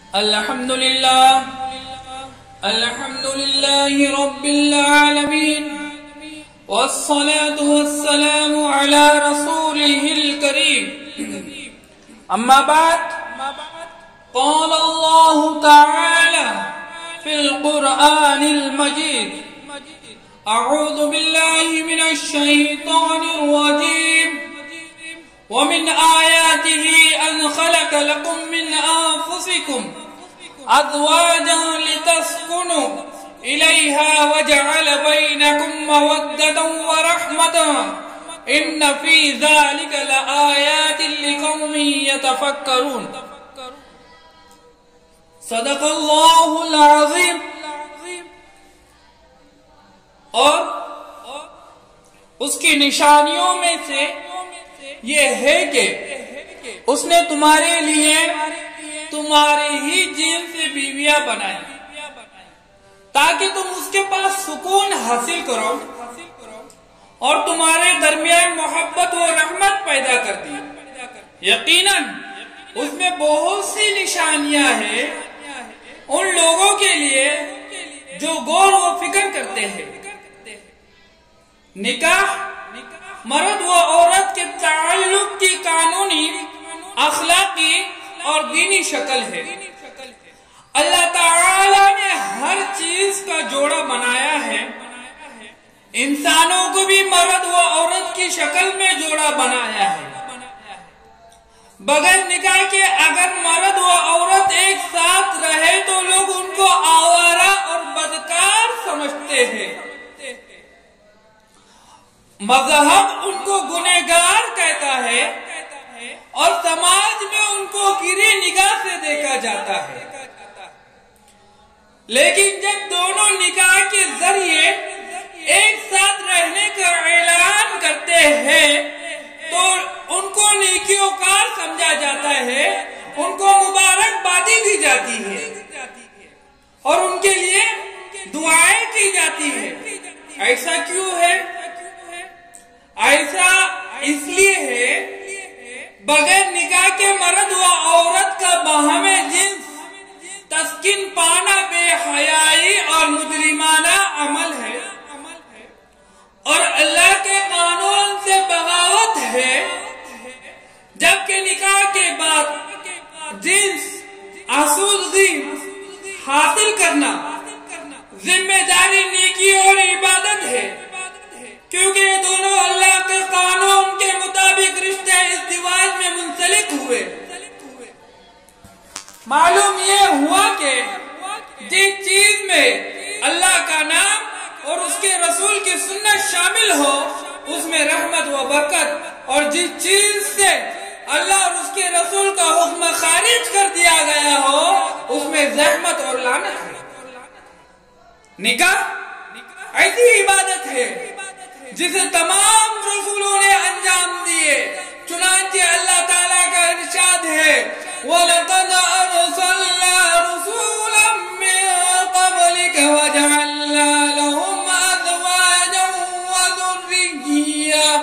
الحمد لله رب العالمين والصلاة والسلام على رسوله الكريم أما بعد قال الله تعالى في القرآن المجيد أعوذ بالله من الشيطان الرجيم ومن آياته أن خلق لكم من أنفسكم أزواجا لتسكنوا إليها وجعل بينكم مودة ورحمة إن في ذلك لآيات لقوم يتفكرون صدق الله العظيم. اور اس کی نشانیوں میں سے یہ ہے کہ اس نے تمہارے لیے تمہارے ہی جن سے بیویاں بنائی تاکہ تم اس کے پاس سکون حاصل کرو اور تمہارے درمیان محبت و رحمت پیدا کر دی. یقیناً اس میں بہت سی نشانیاں ہیں ان لوگوں کے لیے جو غور و فکر کرتے ہیں. نکاح مرد و عورت کے تعلق کی قانونی، اخلاقی اور دینی شکل ہے. اللہ تعالی نے ہر چیز کا جوڑا بنایا ہے. انسانوں کو بھی مرد و عورت کی شکل میں جوڑا بنایا ہے. بغیر نکاح کے اگر مرد و عورت ایک ساتھ رہے تو لوگ ان کو آوارہ اور بدکار سمجھتے ہیں. مذہب ان کو گنہگار کہتا ہے اور سماج میں ان کو گری نگاہ سے دیکھا جاتا ہے. لیکن جب دونوں نکاح کے ذریعے ایک ساتھ رہنے کا اعلان کرتے ہیں تو ان کو نیکوکار سمجھا جاتا ہے، ان کو مبارکبادی دی جاتی ہے اور ان کے لیے دعائیں کی جاتی ہے. ایسا کیوں ہے؟ ایسا اس لیے ہے بغیر نکاح کے مرد و عورت کا باہمی جنس تسکین پانا بے حیائی اور مجرمانہ عمل ہے اور اللہ کے قانون سے بغاوت ہے. جبکہ نکاح کے بعد جنس آسودگی حاصل کرنا ذمہ داری، نیکی اور عبادت ہے، کیونکہ یہ دونوں اللہ کے قانون کے مطابق رشتے ازدواج میں منسلک ہوئے. معلوم یہ ہوا کہ جس چیز میں اللہ کا نام اور اس کے رسول کی سنت شامل ہو اس میں رحمت و برکت، اور جس چیز سے اللہ اور اس کے رسول کا حکم خارج کر دیا گیا ہو اس میں زحمت اور لعنت ہے. نکاح ایسی عبادت ہے جسے تمام رسولوں نے انجام دیے. چنانچہ اللہ تعالیٰ کا ارشاد ہے وَلَقَدْ أَرْسَلْنَا رُسُولًا مِّن قَبْلِكَ وَجَعَلْنَا لَهُمْ أَزْوَاجًا وَذُرِّيَّةً.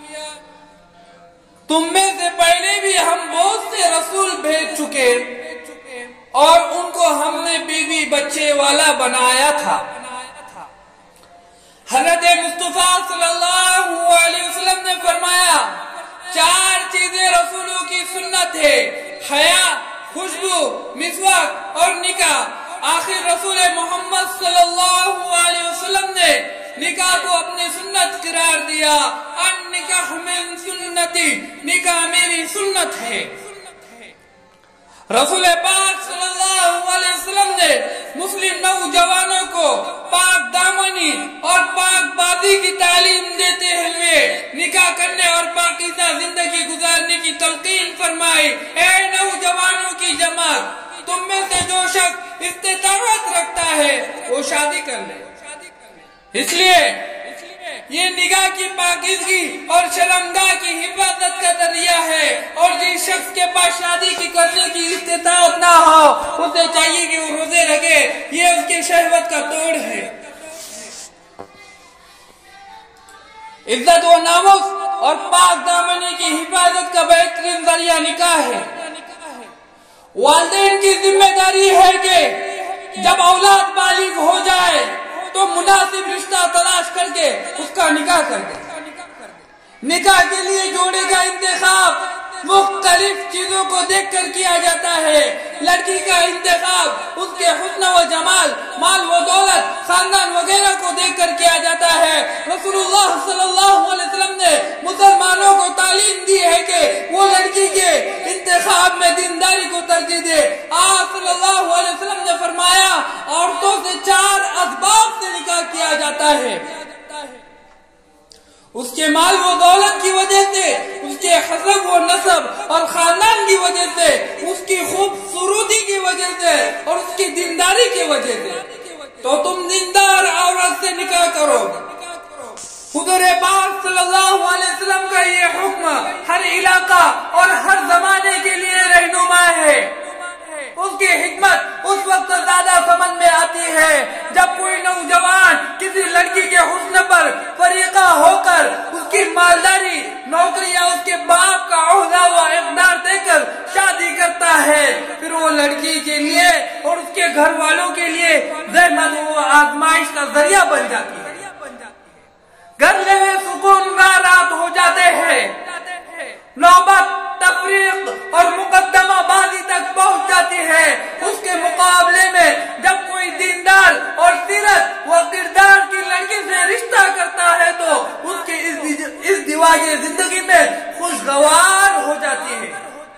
تم میں سے پہلے بھی ہم بہت سے رسول بھیج چکے اور ان کو ہم نے بیوی بچے والا بنایا تھا. حضرت مصطفیٰ صلی اللہ علیہ وسلم نے فرمایا 4 چیزیں رسولوں کی سنت ہے: حیا، خوشبو، مسواک اور نکاح. آخر رسول محمد صلی اللہ علیہ وسلم نے نکاح کو اپنی سنت قرار دیا. النکاح من سنتی، نکاح میری سنت ہے. رسول پاک صلی اللہ علیہ وسلم نے مسلم نوجوانوں کو پاک دامنی اور پاک بازی کی تعلیم دیتے ہوئے نکاح کرنے اور پاکیزہ زندگی گزارنے کی تلقین فرمائی. اے نوجوانوں کی جماعت، تم میں سے جو شخص استطاعت رکھتا ہے وہ شادی کر لے. اس لیے یہ نگاہ کی پاکیزگی اور شرمگاہ کی حفاظت کا ذریعہ ہے، اور جس شخص کے پاس شادی کی کرنے کی استطاعت نہ ہو اسے چاہیے کہ وہ روزے رکھے. یہ اس کی شہوت کا توڑ ہے. عزت و ناموس اور پاک دامنی کی حفاظت کا بہترین ذریعہ نکاح ہے. والدین کی ذمہ داری ہے کہ جب اولاد بالغ ہو جائے تو مناسب رشتہ تلاش کر کے اس کا نکاح کر دے. نکاح کے لیے جوڑے کا انتخاب مختلف چیزوں کو دیکھ کر کیا جاتا ہے. لڑکی کا انتخاب اس کے حسن و جمال، مال و دولت، خاندان وغیرہ کو دیکھ کر کیا جاتا ہے. رسول اللہ صلی اللہ علیہ وسلم نے مسلمانوں کو تعلیم دی ہے کہ وہ لڑکی کے انتخاب میں دینداری کو ترجیح دے. آپ صلی اللہ علیہ وسلم نے فرمایا عورتوں سے 4 اسباب سے نکاح کیا جاتا ہے: اس کے مال و دولت کی وجہ سے، اس کے حسب و نسب اور خاندان کی وجہ سے، اس کی خوبصورتی کی وجہ سے اور اس کی دینداری کی وجہ سے. تو تم دیندار عورت سے نکاح کرو. حضور پاک صلی اللہ علیہ وسلم کا یہ حکم ہر علاقہ اور ہر زمانے کے لیے رہنما ہے. اس کی حکمت اس وقت زیادہ سمجھ میں آتی ہے جب کوئی نوجوان کسی لڑکی کے حسن پر فریقہ ہو کر اس کی مالداری، نوکری یا اس کے باپ کا عہدہ و اقدار دے کر شادی کرتا ہے. پھر وہ لڑکی کے لیے اور اس کے گھر والوں کے لیے زحمت و آزمائش کا ذریعہ بن جاتی ہے. گھر میں سکون کا رات ہو جاتے ہیں. نوبت تفریق اور مقدمہ بازی تک پہنچ جاتی ہے. اس کے مقابلے میں جب کوئی دیندار اور سیرت و کردار کی لڑکی سے رشتہ کرتا ہے تو اس کی اس دیواغی زندگی میں خوشگوار ہو جاتی ہے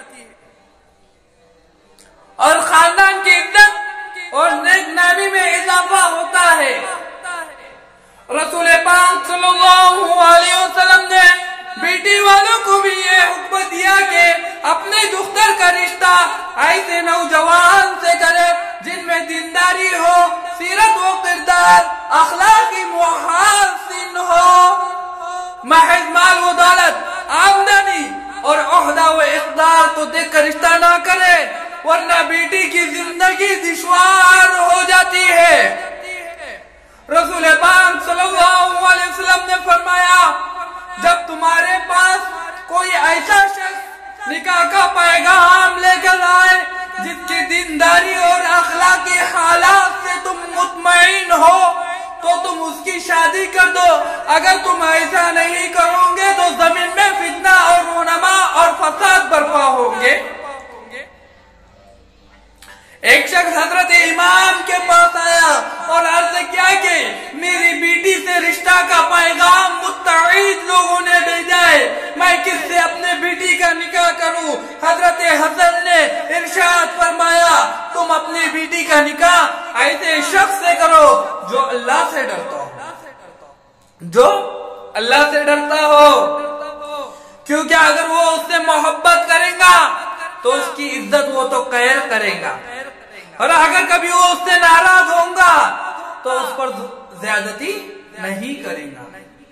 اور خاندان کی عزت اور نیک نامی میں اضافہ ہوتا ہے. رسول پاک صلی اللہ علیہ وسلم نے بیٹی والوں کو بھی یہ حکم دیا کہ اپنے دختر کا رشتہ ایسے نوجوان سے کرے جن میں دینداری ہو، سیرت و کردار، اخلاقی محاسن ہو. محض مال و دولت، آمدنی اور عہدہ و اقدار کو دیکھ کر رشتہ نہ کرے ورنہ بیٹی کی زندگی دشوار ہو جاتی ہے. رسول پاک صلی اللہ علیہ وسلم نے فرمایا جب تمہارے پاس کوئی ایسا شخص نکاح کا پیغام لے کر آئے جس کی دینداری اور اخلاقی حالات سے تم مطمئن ہو تو تم اس کی شادی کر دو. اگر تم ایسا نہیں کرو گے تو زمین میں فتنہ اور رونما اور فساد برپا ہوں گے. ایک شخص حضرت امام کے پاس آیا اور عرض کیا کہ میری بیٹی سے رشتہ کا پیغام متعدد لوگوں نے بھیجا ہے، میں کس سے اپنے بیٹی کا نکاح کروں؟ حضرت حسن نے ارشاد فرمایا تم اپنی بیٹی کا نکاح ایسے شخص سے کرو جو اللہ سے ڈرتا ہو، جو اللہ سے ڈرتا ہو، کیونکہ اگر وہ اس سے محبت کرے گا تو اس کی عزت وہ تو قہر کرے گا اور اگر کبھی وہ اس سے ناراض ہوں گا تو اس پر زیادتی نہیں کرے گا.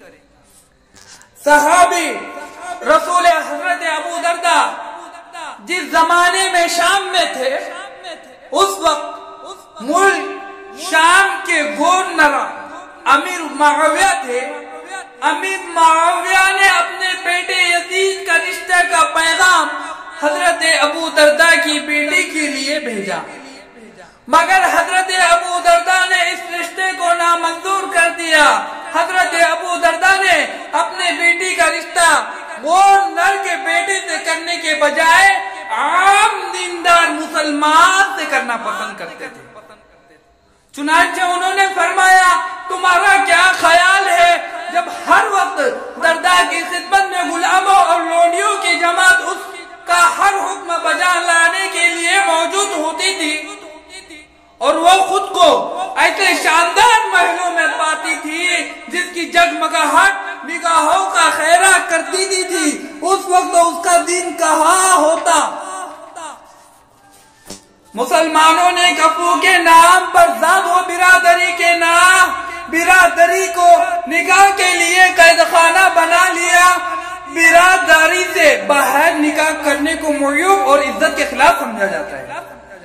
صحابی رسول حضرت ابو دردہ جس زمانے میں شام میں تھے اس وقت ملک شام کے گورنر امیر معاویہ تھے. امیر معاویہ نے اپنے بیٹے یزید کا رشتہ کا پیغام حضرت ابو دردہ کی بیٹی کے لیے بھیجا، مگر حضرت ابو دردہ نے اس رشتے کو نامنظور کر دیا. حضرت ابو دردہ نے اپنے بیٹی کا رشتہ گورنر کے بیٹے سے کرنے کے بجائے عام دیندار مسلمان سے کرنا پسند کرتے تھے. چنانچہ انہوں نے فرمایا تمہارا کیا خیال ہے جب ہر وقت دردہ کی خدمت میں غلاموں اور لونڈیوں کی جماعت اس کا ہر حکم بجا لانے کے لیے موجود ہوتی تھی اور وہ خود کو ایسے شاندار محلوں میں پاتی تھی جس کی جگمگاہٹ نگاہوں کا خیرہ کرتی تھی، اس وقت اس کا دین کہاں ہوتا؟ مسلمانوں نے کفو کے نام پر ذات و برادری کے نام برادری کو نکاح کے لیے قید خانہ بنا لیا. برادری سے باہر نکاح کرنے کو معیوب اور عزت کے خلاف سمجھا جاتا ہے.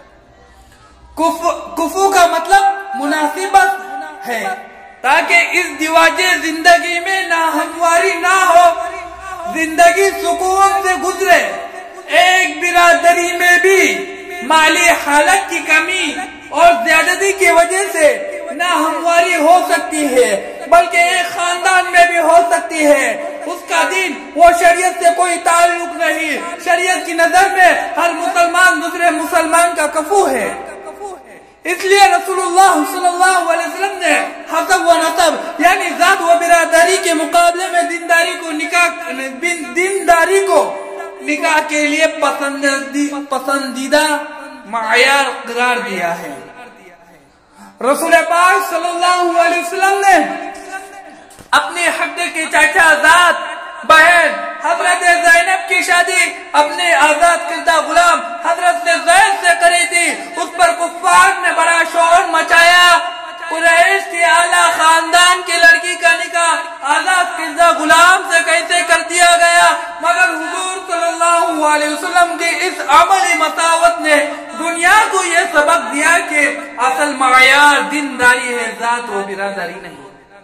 کفو کا مطلب مناسبت ہے تاکہ اس دیواجے زندگی میں ناہمواری نہ ہو، زندگی سکون سے گزرے. ایک برادری میں بھی مالی حالت کی کمی اور زیادتی کی وجہ سے نہ ہمواری ہو سکتی ہے بلکہ ایک خاندان میں بھی ہو سکتی ہے. اس کا دین وہ شریعت سے کوئی تعلق نہیں. شریعت کی نظر میں ہر مسلمان دوسرے مسلمان کا کفو ہے. اس لیے رسول اللہ صلی اللہ علیہ وسلم نے حسب و نسب یعنی ذات و برادری کے مقابلے میں دینداری کو نکاح کے لیے پسندیدہ معیار قرار دیا ہے. رسول پاک صلی اللہ علیہ وسلم نے اپنے حق کے چاچا ذات بہن حضرت زینب کی شادی اپنے آزاد کردہ غلام حضرت زید سے کری تھی. اس پر کفار نے بڑا شور مچایا. قریش کے اعلیٰ خاندان کی لڑکی کا نکاح آزاد کردہ غلام سے کیسے کر دیا گیا؟ مگر حضور صلی اللہ علیہ وسلم کی اس عملی مساوت نے دنیا کو یہ سبق دیا کہ اصل معیار دینداری ہے، ذات و برادری نہیں.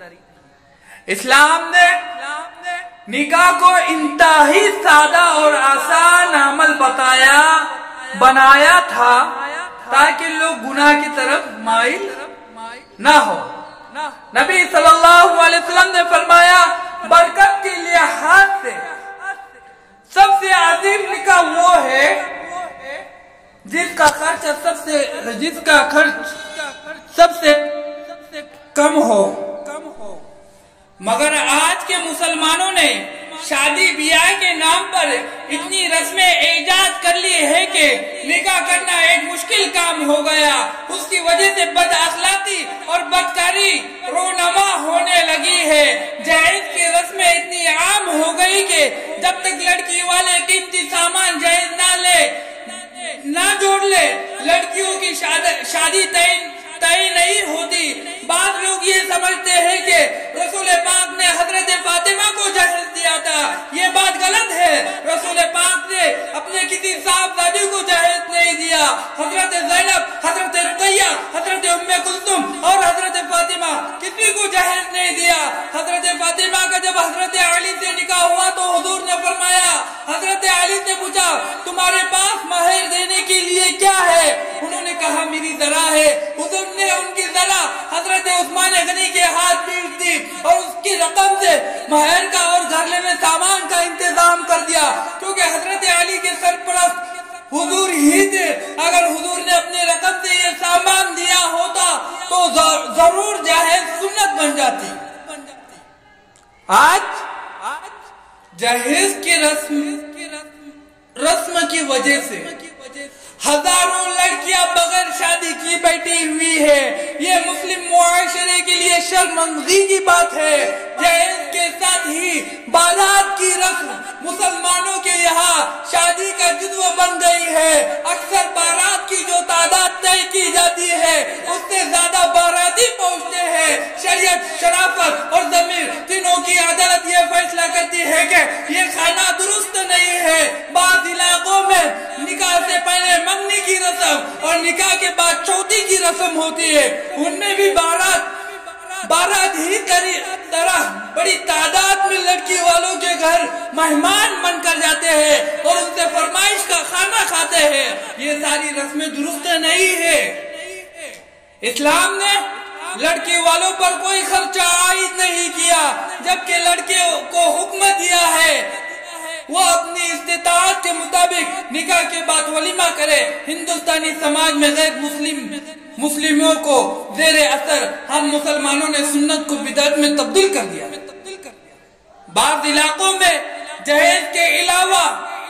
اسلام نے نکاح کو انتہائی سادہ اور آسان عمل بنایا تھا تاکہ لوگ گناہ کی طرف مائل نہ ہو. نبی صلی اللہ علیہ وسلم نے فرمایا برکت کے لحاظ سے سب سے عظیم نکاح وہ ہے جس کا خرچ سب سے کم ہو. مگر آج کے مسلمانوں نے شادی بیاہ کے نام پر اتنی رسمیں ایجاد کر لی ہے کہ نکاح کرنا ایک مشکل کام ہو گیا. اس کی وجہ سے بد اخلاقی اور بدکاری رونما ہونے لگی ہے. جہیز کی رسمیں اتنی عام ہو گئی کہ جب تک لڑکی والے قیمتی سامان جہیز نہ جوڑ لے لڑکیوں کی شادی طے نہیں ہوتی. بعض لوگ یہ سمجھتے ہیں کہ رسول پاک نے حضرت فاطمہ کو جہیز دیا تھا. یہ بات غلط ہے. رسول پاک نے اپنے کسی صاحبزادی کو جہیز نہیں دیا. حضرت زینب، حضرت رقیہ، حضرت ام کلثوم اور حضرت فاطمہ کسی کو جہیز نہیں دیا. حضرت فاطمہ کا جب حضرت علی سے نکاح ہوا تو حضور نے فرمایا، حضرت علی سے پوچھا تمہارے پاس مہر دینے کے لیے کیا ہے؟ انہوں نے کہا میری ذرا ہے. حضور نے ان کی ذرا حضرت عثمان غنی کے ہاتھ پیٹ دی اور اس کی رقم سے مہر کا اور گھرلے میں سامان کا انتظام کر دیا، کیونکہ حضرت علی کے سرپرست حضور ہی تھے. اگر حضور نے اپنی رقم سے یہ سامان دیا ہوتا تو ضرور جہیز سنت بن جاتی. آج جہیز کی رسم کی وجہ سے ہزاروں لڑکیاں بغیر شادی کی بیٹھی ہوئی ہے. یہ مسلم معاشرے کے لیے شرمندگی کی بات ہے. جہیز کے ساتھ ہی بارات کی رسم مسلمانوں کے یہاں شادی کا جزو بن گئی ہے. اکثر بارات کی جو تعداد طے کی جاتی ہے اس سے زیادہ باراتی پہنچتے ہیں. شریعت، شرافت اور ضمیر تینوں کی عدالت یہ فیصلہ کرتی ہے کہ یہ کھانا درست نہیں ہے. بعض علاقوں میں نکاح سے پہلے منگنی کی رسم اور نکاح کے بعد چوتھی کی رسم ہوتی ہے. ان میں بھی بارات ہی طرح بڑی تعداد میں لڑکی والوں کے گھر مہمان بن کر جاتے ہیں اور ان سے فرمائش کا کھانا کھاتے ہیں. یہ ساری رسمیں درست نہیں ہے. اسلام نے لڑکی والوں پر کوئی خرچہ عائد نہیں کیا، جبکہ لڑکے کو حکم دیا ہے وہ اپنی استطاعت کے مطابق نکاح کے بعد ولیمہ کرے. ہندوستانی سماج میں غیر مسلموں کو زیر اثر ہم مسلمانوں نے سنت کو بدعت میں تبدیل کر دیا. بعض علاقوں میں جہیز کے علاوہ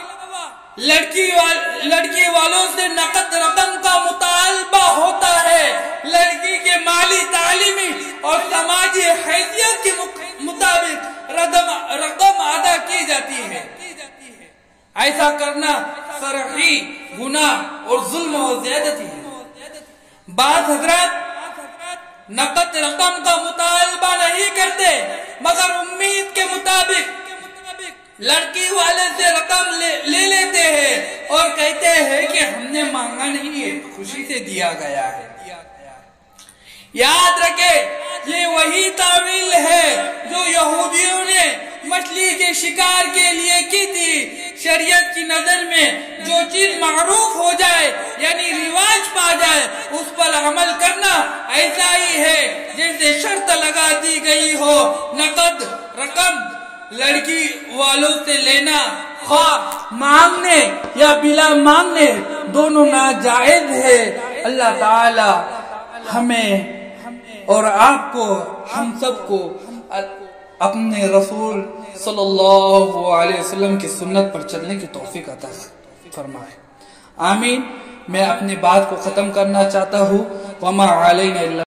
لڑکی والوں سے نقد رقم کا مطالبہ ہوتا ہے. لڑکی کے مالی، تعلیمی اور سماجی حیثیت کے مطابق رقم ادا کی جاتی ہے. ایسا کرنا صریح گناہ اور ظلم و زیادتی ہے. بعض حضرات نقد رقم کا مطالبہ نہیں کرتے مگر امید کے مطابق لڑکی والے سے رقم لے لیتے ہیں اور کہتے ہیں کہ ہم نے مانگا نہیں ہے، خوشی سے دیا گیا ہے. یاد رکھے یہ وہی تعویل ہے جو یہودیوں نے مچھلی کے شکار کے لیے کی تھی. شریعت کی نظر میں جو چیز معروف ہو جائے یعنی رواج پا جائے اس پر عمل کرنا ایسا ہی ہے جیسے شرط لگا دی گئی ہو نقد رقم لڑکی والوں سے لینا، خواہ مانگنے یا بلا مانگنے دونوں ناجائز ہے۔ اللہ تعالی ہمیں اور آپ کو ہم سب کو اپنے رسول صلی اللہ علیہ وسلم کی سنت پر چلنے کی توفیق عطا فرمائے، آمین۔ میں اپنی بات کو ختم کرنا چاہتا ہوں، وما علینا الا